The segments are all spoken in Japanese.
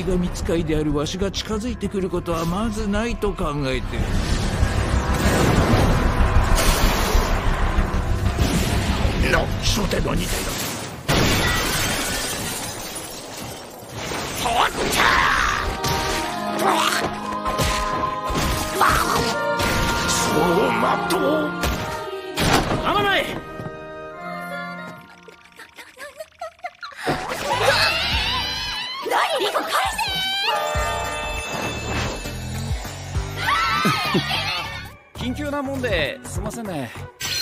神使いであるわしが近づいてくることはまずないと考えている。初手の2手だ。そうまとう。あまない。 リコ返せ。緊急なもんですいませんね。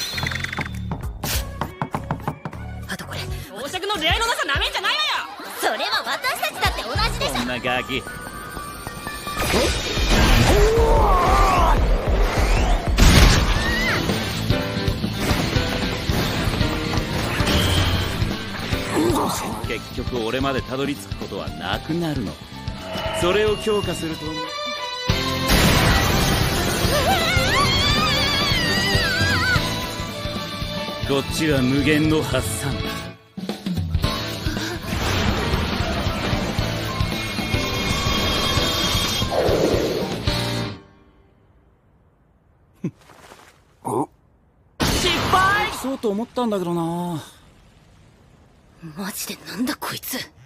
あとこれ公爵の出会いの中なめんじゃないわよ。 それは私たちだって同じでしょ。 そんなガキ結局俺までたどり着くことはなくなるの。それを強化するとこっちは無限の発散だ。 失敗そうと思ったんだけどな。 マジでなんだこいつ。